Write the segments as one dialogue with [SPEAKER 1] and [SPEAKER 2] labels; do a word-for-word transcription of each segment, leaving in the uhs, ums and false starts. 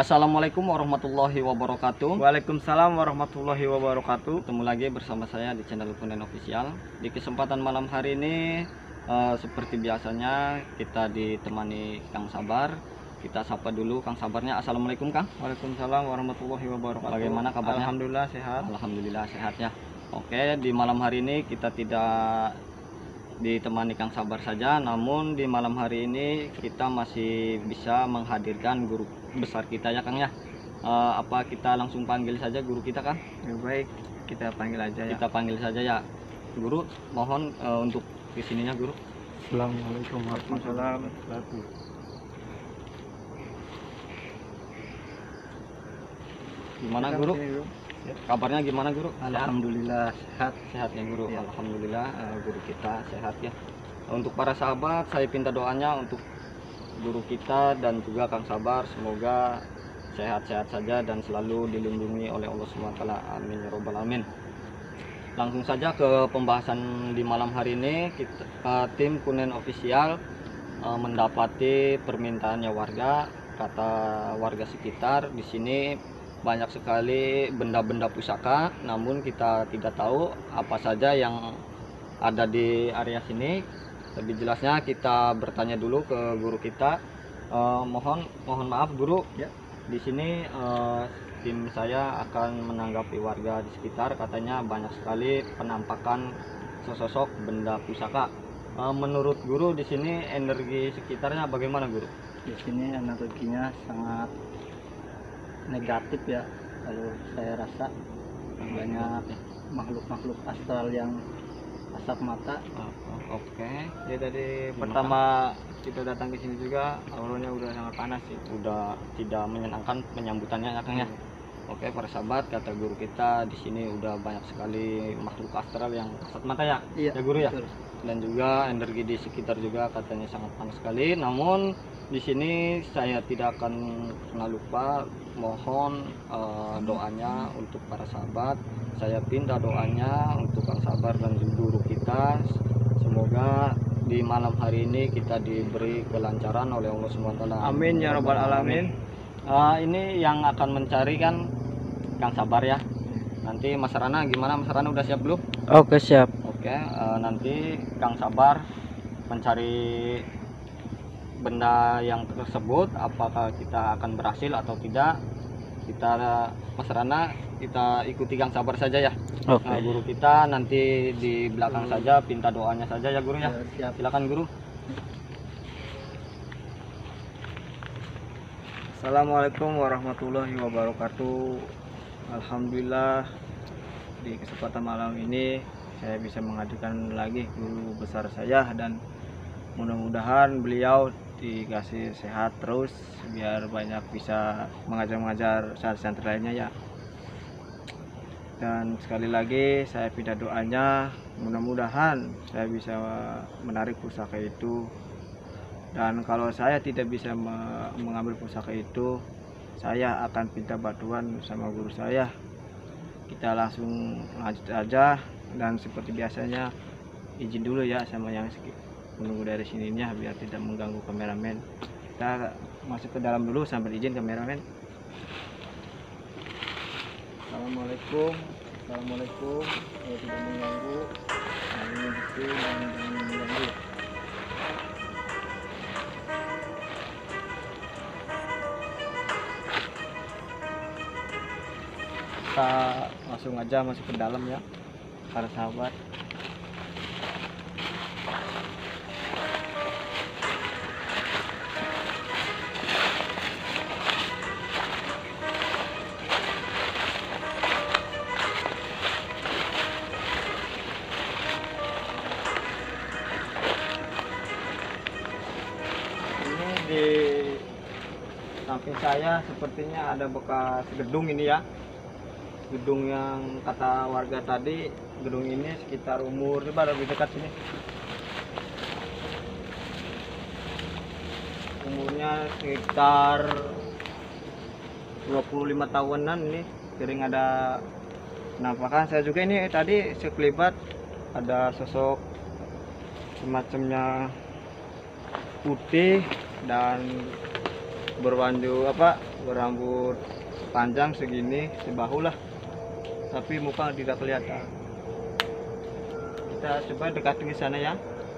[SPEAKER 1] Assalamualaikum warahmatullahi wabarakatuh.
[SPEAKER 2] Waalaikumsalam warahmatullahi wabarakatuh.
[SPEAKER 1] Ketemu lagi bersama saya di channel Kunen Official. Di kesempatan malam hari ini, uh, seperti biasanya kita ditemani Kang Sabar. Kita sapa dulu Kang Sabarnya. Assalamualaikum Kang.
[SPEAKER 2] Waalaikumsalam warahmatullahi wabarakatuh.
[SPEAKER 1] Bagaimana kabarnya?
[SPEAKER 2] Alhamdulillah sehat.
[SPEAKER 1] Alhamdulillah sehat ya. Oke, di malam hari ini kita tidak ditemani Kang Sabar saja, namun di malam hari ini kita masih bisa menghadirkan guru besar kita ya Kang ya. Uh, apa kita langsung panggil saja guru kita Kang?
[SPEAKER 2] Ya, baik, kita panggil aja ya.
[SPEAKER 1] Kita panggil saja ya. Guru, mohon uh, untuk kesininya guru.
[SPEAKER 2] Assalamualaikum warahmatullahi wabarakatuh.
[SPEAKER 1] Gimana guru? Kabarnya gimana guru?
[SPEAKER 2] Alhamdulillah sehat.
[SPEAKER 1] Sehat ya guru.
[SPEAKER 2] Ya.
[SPEAKER 1] Alhamdulillah uh, guru kita sehat ya. Untuk para sahabat, saya minta doanya untuk guru kita dan juga Kang Sabar, semoga sehat-sehat saja dan selalu dilindungi oleh Allah subhanahu wa taala. Amin ya robbal alamin. Langsung saja ke pembahasan di malam hari ini. Kita, uh, tim Kunen Official uh, mendapati permintaannya warga. Kata warga sekitar di sini banyak sekali benda-benda pusaka, namun kita tidak tahu apa saja yang ada di area sini. Lebih jelasnya kita bertanya dulu ke guru kita. Uh, mohon mohon maaf guru,
[SPEAKER 2] ya.
[SPEAKER 1] Di sini uh, tim saya akan menanggapi warga di sekitar, katanya banyak sekali penampakan sesosok benda pusaka. Uh, menurut guru di sini energi sekitarnya bagaimana guru?
[SPEAKER 2] Di sini energinya sangat negatif ya, kalau saya rasa banyak makhluk-makhluk astral yang asap mata.
[SPEAKER 1] Oh, oh, oke okay.
[SPEAKER 2] Ya dari
[SPEAKER 1] Gimana?
[SPEAKER 2] pertama kita datang ke sini juga auranya udah sangat panas sih.
[SPEAKER 1] Udah tidak menyenangkan penyambutannya ya Kang ya. Oke, para sahabat, kata guru kita di sini udah banyak sekali makhluk astral yang kasat mata ya.
[SPEAKER 2] Iya,
[SPEAKER 1] ya guru ya.
[SPEAKER 2] betul.
[SPEAKER 1] Dan juga energi di sekitar juga katanya sangat panas sekali. Namun di sini saya tidak akan pernah lupa mohon uh, doanya untuk para sahabat. Saya minta doanya untuk Kang Sabar dan guru kita. Semoga di malam hari ini kita diberi kelancaran oleh Allah subhanahu wa taala.
[SPEAKER 2] Amin ya robbal alamin.
[SPEAKER 1] Uh, ini yang akan mencari kan Kang Sabar ya. Nanti Mas Rana gimana? Mas Rana udah siap belum?
[SPEAKER 2] Oke, siap.
[SPEAKER 1] Oke, uh, nanti Kang Sabar mencari benda yang tersebut, apakah kita akan berhasil atau tidak. Kita Mas Rana, kita ikuti Kang Sabar saja ya.
[SPEAKER 2] Oke.
[SPEAKER 1] Nah, guru kita nanti di belakang saja, minta doanya saja ya guru ya.
[SPEAKER 2] Ya, siap.
[SPEAKER 1] Silakan guru.
[SPEAKER 2] Assalamualaikum warahmatullahi wabarakatuh. Alhamdulillah di kesempatan malam ini saya bisa menghadirkan lagi guru besar saya, dan mudah-mudahan beliau dikasih sehat terus biar banyak bisa mengajar-mengajar santri lainnya ya. Dan sekali lagi saya minta doanya, mudah-mudahan saya bisa menarik pusaka itu. Dan kalau saya tidak bisa me mengambil pusaka itu, saya akan minta bantuan sama guru saya. Kita langsung lanjut aja, dan seperti biasanya izin dulu ya sama yang menunggu dari sininya biar tidak mengganggu kameramen. Kita masuk ke dalam dulu sambil izin kameramen. Assalamualaikum. Assalamualaikum. Kalau tidak mengganggu, ini gitu dan jangan mengganggu. Kita langsung aja masuk ke dalam ya, para sahabat. Ini di samping saya sepertinya ada bekas gedung ini ya. Gedung yang kata warga tadi, gedung ini sekitar umur, coba lebih dekat sini, umurnya sekitar dua puluh lima tahunan. Ini sering ada penampakan. Saya juga ini tadi sekelibat ada sosok semacamnya putih dan berwanju apa berambut panjang segini sebahu lah, tapi muka tidak kelihatan. Kita coba deketin ke sana ya.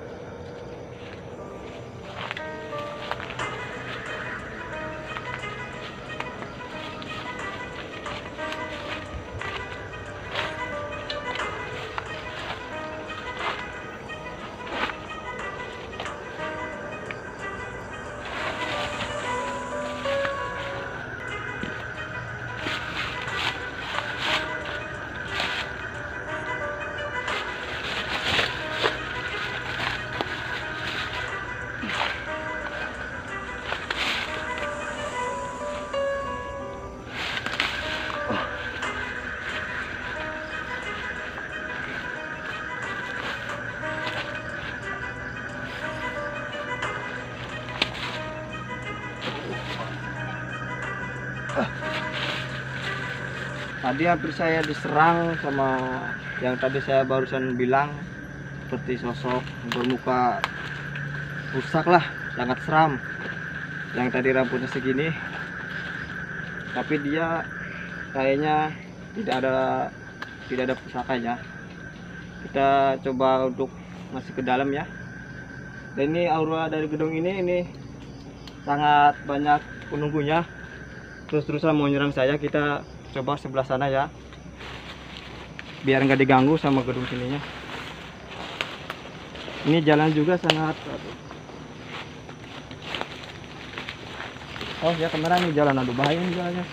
[SPEAKER 2] Tadi hampir saya diserang sama yang tadi saya barusan bilang, seperti sosok bermuka rusak lah, sangat seram. Yang tadi rambutnya segini, tapi dia kayaknya tidak ada tidak ada pusakanya. Kita coba untuk masuk ke dalam ya. Dan ini aura dari gedung ini ini sangat banyak penunggunya. Terus-terusan mau nyerang saya. Kita coba sebelah sana ya, biar nggak diganggu sama gedung sininya. Ini jalan juga sangat, oh ya kamera, ini jalan, aduh bahaya nih jalannya.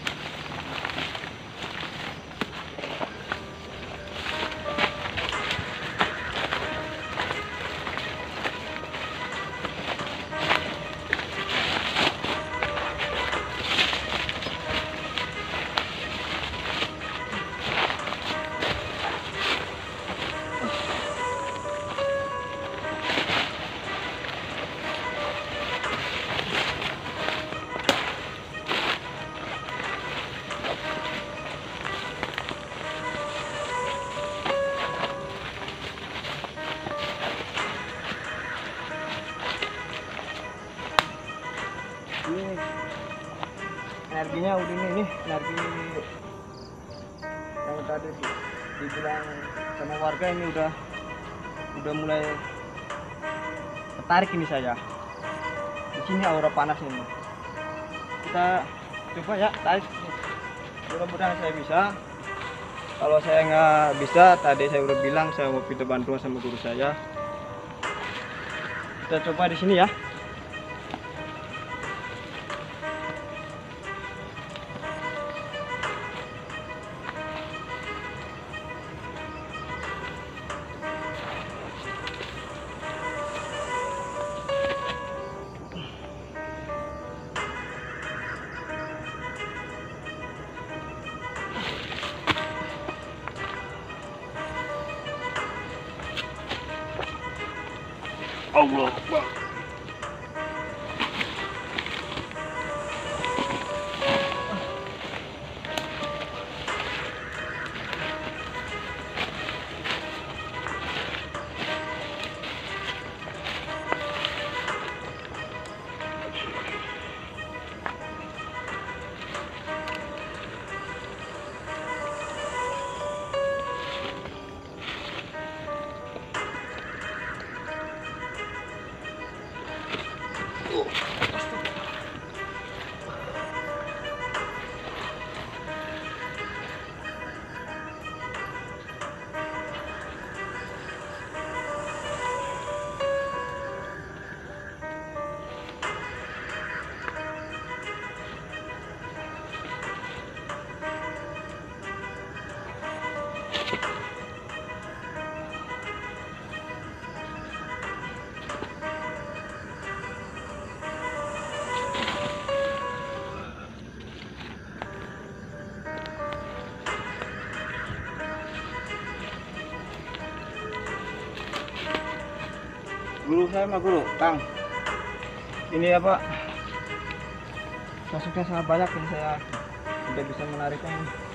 [SPEAKER 2] Ini energinya udah ini, ini energi yang tadi dibilang sama warga ini udah udah mulai tertarik ini saya. Di sini aura panas ini. Kita coba ya tarik. Mudah-mudahan saya bisa. Kalau saya nggak bisa, tadi saya udah bilang saya mau minta bantuan sama guru saya. Kita coba di sini ya. Allah Akbar. Guru saya mah guru, Kang. Ini apa? Sosoknya sangat banyak yang saya tidak bisa menariknya.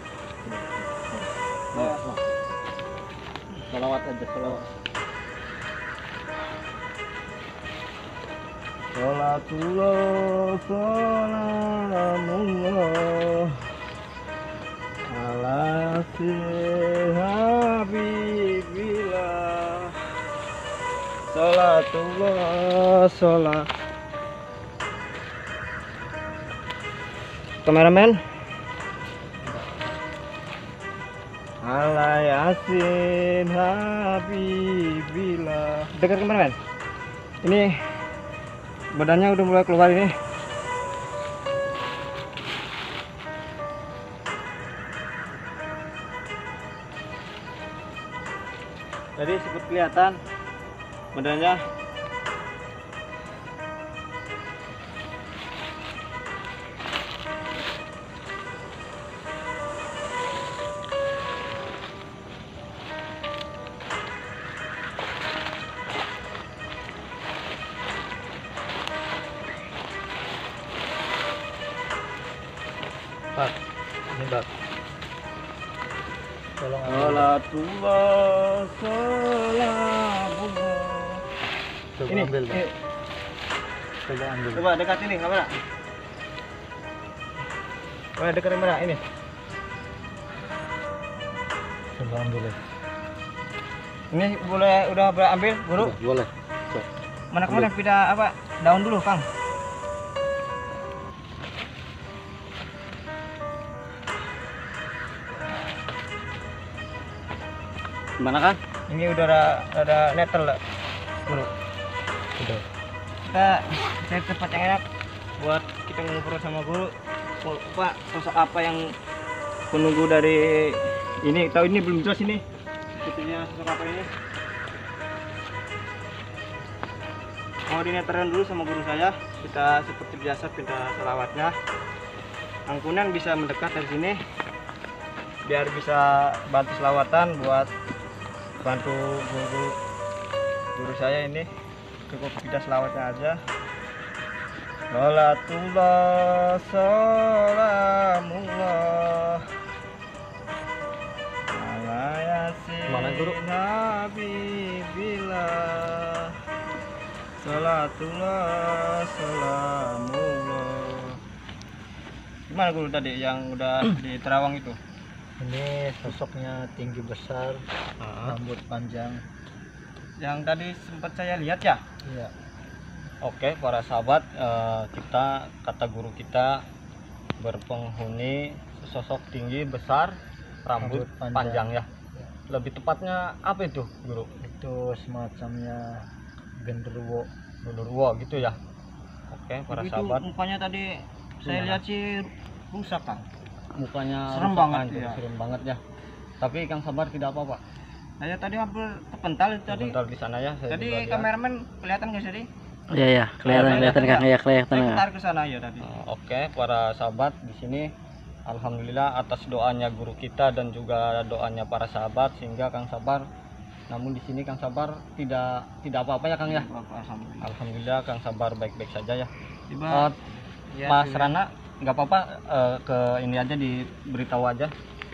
[SPEAKER 2] Nah, nah. Salawat aja, salawat. Salatullah salamullah ala habibillah. Salatullah salat. Kameramen. Ala yasin habibillah. Dekat kameramen. Ini badannya udah mulai keluar ini. Jadi seperti kelihatan badannya.
[SPEAKER 1] Bak, ini bak. Tolong
[SPEAKER 2] Salatullah salamullah.
[SPEAKER 1] Coba
[SPEAKER 2] Ini,
[SPEAKER 1] ambil, Bak.
[SPEAKER 2] ini.
[SPEAKER 1] Coba ambil.
[SPEAKER 2] Coba dekat ini kamera. Coba dekat kamera ini.
[SPEAKER 1] Coba ambil. Ya.
[SPEAKER 2] Ini boleh udah boleh ambil, Guru?
[SPEAKER 1] Udah, boleh. So.
[SPEAKER 2] Mana kemarin pindah apa? Daun dulu, Kang.
[SPEAKER 1] Gimana kan?
[SPEAKER 2] Ini udah ada, ada netral lah, Guru.
[SPEAKER 1] Udah.
[SPEAKER 2] Kita cari tempat yang enak buat kita ngobrol sama Guru. Oh, Pak, sosok apa yang penunggu dari ini? Tahu ini belum jelas ini. Sebetulnya sosok apa ini? Mau dineteran dulu sama guru saya. Kita seperti biasa pindah selawatnya. Angkunan bisa mendekat dari sini biar bisa bantu selawatan buat bantu guru guru saya ini. Cukup pindah selawatnya aja. Salatullah salamullah ala yasin
[SPEAKER 1] Mana, Guru?
[SPEAKER 2] habibillah. Salatullah salamullah. Gimana Guru tadi yang udah di terawang itu?
[SPEAKER 1] Ini sosoknya tinggi besar, rambut panjang.
[SPEAKER 2] Yang tadi sempat saya lihat ya.
[SPEAKER 1] Iya. Oke, para sahabat, eh, kita kata guru kita berpenghuni sosok tinggi besar, rambut,
[SPEAKER 3] Rambut panjang.
[SPEAKER 1] panjang ya. Lebih tepatnya apa itu, Guru?
[SPEAKER 3] Itu semacamnya genderuwo.
[SPEAKER 1] Genderuwo gitu ya. Oke, para
[SPEAKER 2] Itu
[SPEAKER 1] sahabat,
[SPEAKER 2] mukanya tadi saya
[SPEAKER 1] Gimana?
[SPEAKER 2] lihat sih rusak Kang.
[SPEAKER 1] mukanya
[SPEAKER 2] Serem
[SPEAKER 1] rusak
[SPEAKER 2] banget,
[SPEAKER 1] kan,
[SPEAKER 2] ya.
[SPEAKER 1] serem banget ya. Tapi Kang Sabar tidak apa-apa.
[SPEAKER 2] Saya tadi hampir terpental itu tadi.
[SPEAKER 1] Sebentar di sana ya. Saya
[SPEAKER 2] Tadi
[SPEAKER 1] juga lihat.
[SPEAKER 2] kameramen kelihatan nggak sih tadi?
[SPEAKER 3] Iya ya, kelihatan
[SPEAKER 2] Kelihatan
[SPEAKER 3] kelihatan
[SPEAKER 2] nggak?
[SPEAKER 3] Kang, ya kelihatan
[SPEAKER 2] Saya
[SPEAKER 3] Kang.
[SPEAKER 2] tarik ke sana ya tadi.
[SPEAKER 1] Eh, Oke, para sahabat di sini, alhamdulillah atas doanya guru kita dan juga doanya para sahabat sehingga Kang Sabar. Namun di sini Kang Sabar tidak tidak apa-apa ya Kang ya.
[SPEAKER 2] Alhamdulillah.
[SPEAKER 1] Alhamdulillah Kang Sabar baik-baik saja ya.
[SPEAKER 2] Tiba
[SPEAKER 1] Eh,
[SPEAKER 2] ya,
[SPEAKER 1] Mas
[SPEAKER 2] tiba-
[SPEAKER 1] Rana nggak apa-apa, eh, ke ini aja diberitahu aja.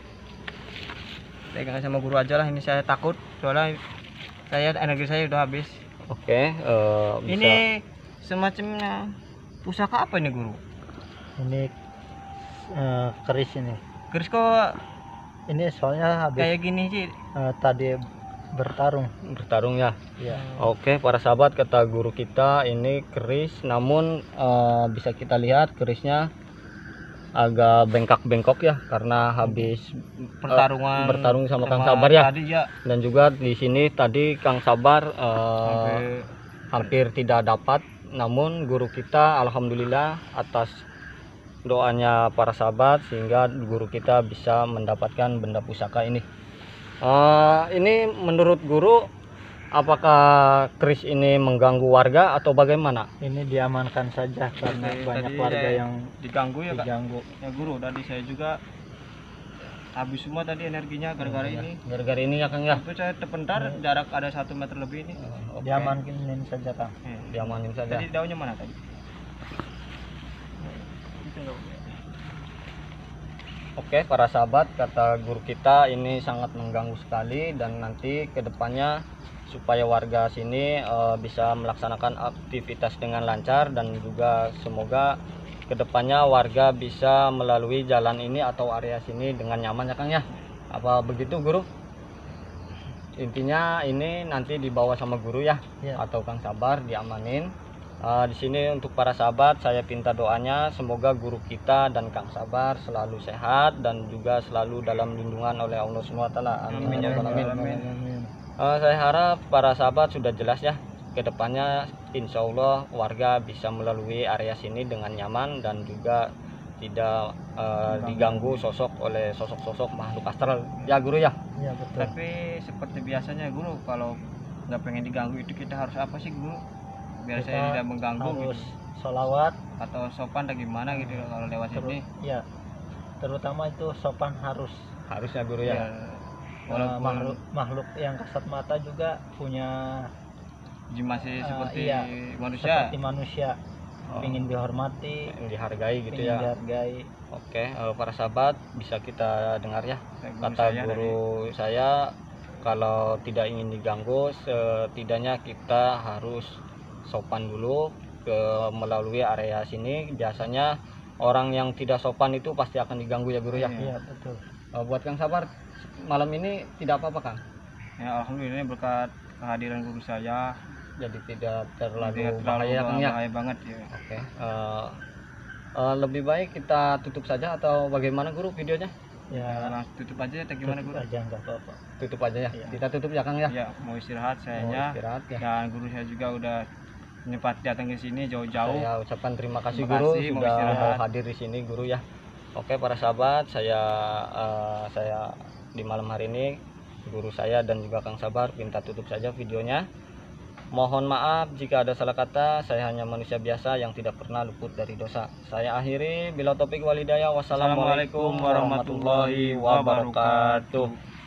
[SPEAKER 2] pegang sama guru aja lah, ini saya takut soalnya saya energi saya udah habis.
[SPEAKER 1] Oke, eh, bisa.
[SPEAKER 2] Ini semacamnya pusaka apa ini Guru?
[SPEAKER 3] Ini eh, keris ini.
[SPEAKER 2] Keris kok
[SPEAKER 3] Ini soalnya habis
[SPEAKER 2] kayak gini sih?
[SPEAKER 3] eh, tadi bertarung.
[SPEAKER 1] bertarung ya.
[SPEAKER 3] Iya.
[SPEAKER 1] Oke, para sahabat, kata guru kita ini keris, namun eh, bisa kita lihat kerisnya agak bengkak-bengkok ya karena habis
[SPEAKER 2] Pertarungan
[SPEAKER 1] bertarung sama Kang Sabar ya.
[SPEAKER 2] Tadi ya
[SPEAKER 1] Dan juga di sini tadi Kang Sabar eh,
[SPEAKER 2] sampai
[SPEAKER 1] hampir tidak dapat, namun guru kita alhamdulillah atas doanya para sahabat sehingga guru kita bisa mendapatkan benda pusaka ini. Eh, ini menurut guru, apakah keris ini mengganggu warga atau bagaimana?
[SPEAKER 3] Ini diamankan saja karena
[SPEAKER 2] Tadi-
[SPEAKER 3] banyak
[SPEAKER 2] tadi
[SPEAKER 3] warga
[SPEAKER 2] saya
[SPEAKER 3] yang
[SPEAKER 2] diganggu ya Kak.
[SPEAKER 3] diganggu.
[SPEAKER 2] Ya Guru, tadi saya juga habis semua tadi energinya gara-gara
[SPEAKER 1] Ya,
[SPEAKER 2] ini.
[SPEAKER 1] gara-gara ini ya Kang ya.
[SPEAKER 2] Itu saya terpentar jarak ada satu meter lebih ini.
[SPEAKER 1] Oke,
[SPEAKER 3] Diamankan saja Kang.
[SPEAKER 2] Eh,
[SPEAKER 1] diamanin saja.
[SPEAKER 2] Tadi daunnya mana tadi? Itu enggak.
[SPEAKER 1] Oke, para sahabat, kata guru kita ini sangat mengganggu sekali, dan nanti kedepannya supaya warga sini eh, bisa melaksanakan aktivitas dengan lancar, dan juga semoga kedepannya warga bisa melalui jalan ini atau area sini dengan nyaman ya Kang ya. Apa begitu guru? Intinya ini nanti dibawa sama guru ya,
[SPEAKER 3] Ya.
[SPEAKER 1] atau Kang Sabar diamanin. Uh, di sini untuk para sahabat saya pinta doanya semoga guru kita dan Kang Sabar selalu sehat dan juga selalu dalam lindungan oleh Allah Subhanahu wa taala. Amin ya rabbal alamin. Uh, saya harap para sahabat sudah jelas ya, kedepannya insya Allah warga bisa melalui area sini dengan nyaman dan juga tidak uh, diganggu sosok oleh sosok-sosok makhluk astral ya guru ya.
[SPEAKER 3] Iya betul.
[SPEAKER 2] Tapi seperti biasanya guru, kalau nggak pengen diganggu itu kita harus apa sih guru? Biar
[SPEAKER 3] Kita
[SPEAKER 2] saya tidak mengganggu
[SPEAKER 3] harus
[SPEAKER 2] gitu.
[SPEAKER 3] sholawat
[SPEAKER 2] Atau sopan atau gimana gitu kalau lewat
[SPEAKER 3] terus
[SPEAKER 2] sini.
[SPEAKER 3] ya, terutama itu sopan harus.
[SPEAKER 1] Harusnya guru
[SPEAKER 2] Ya,
[SPEAKER 1] ya.
[SPEAKER 3] Eh,
[SPEAKER 2] walaupun
[SPEAKER 3] makhluk makhluk yang kasat mata juga punya
[SPEAKER 2] masih
[SPEAKER 3] eh,
[SPEAKER 2] seperti
[SPEAKER 3] iya,
[SPEAKER 2] manusia.
[SPEAKER 3] seperti manusia,
[SPEAKER 1] Oh,
[SPEAKER 3] ingin dihormati,
[SPEAKER 1] dihargai gitu
[SPEAKER 3] ingin
[SPEAKER 1] ya.
[SPEAKER 3] dihargai.
[SPEAKER 1] Oke, eh, para sahabat bisa kita dengar ya
[SPEAKER 2] Guru
[SPEAKER 1] kata
[SPEAKER 2] saya
[SPEAKER 1] guru saya, kalau tidak ingin diganggu setidaknya kita harus sopan dulu ke melalui area sini. Biasanya orang yang tidak sopan itu pasti akan diganggu ya guru ya.
[SPEAKER 3] Iya betul.
[SPEAKER 1] Eh, buat Kang Sabar malam ini tidak apa-apa Kang,
[SPEAKER 2] Ya, alhamdulillah berkat kehadiran guru saya
[SPEAKER 1] jadi tidak terlalu
[SPEAKER 2] tidak terlalu
[SPEAKER 1] bahaya Kang ya.
[SPEAKER 2] bahaya banget ya.
[SPEAKER 1] Oke, eh, eh, lebih baik kita tutup saja atau bagaimana guru videonya?
[SPEAKER 3] Ya,
[SPEAKER 2] Langsung tutup aja atau gimana
[SPEAKER 3] tutup
[SPEAKER 2] guru?
[SPEAKER 3] aja nggak apa-apa.
[SPEAKER 1] Tutup aja ya.
[SPEAKER 3] Iya.
[SPEAKER 1] Kita tutup ya Kang ya.
[SPEAKER 2] Ya, mau istirahat
[SPEAKER 1] Mau
[SPEAKER 2] sayanya.
[SPEAKER 1] istirahat ya.
[SPEAKER 2] Dan guru saya juga udah sempat datang ke sini jauh-jauh.
[SPEAKER 1] Saya ucapkan terima kasih
[SPEAKER 2] Terima
[SPEAKER 1] guru
[SPEAKER 2] kasih, mau
[SPEAKER 1] sudah
[SPEAKER 2] istirahat.
[SPEAKER 1] mau hadir di sini guru ya. Oke para sahabat, saya eh, saya di malam hari ini guru saya dan juga Kang Sabar minta tutup saja videonya. Mohon maaf jika ada salah kata, saya hanya manusia biasa yang tidak pernah luput dari dosa. Saya akhiri bila topik walidaya. Wassalamualaikum warahmatullahi wabarakatuh.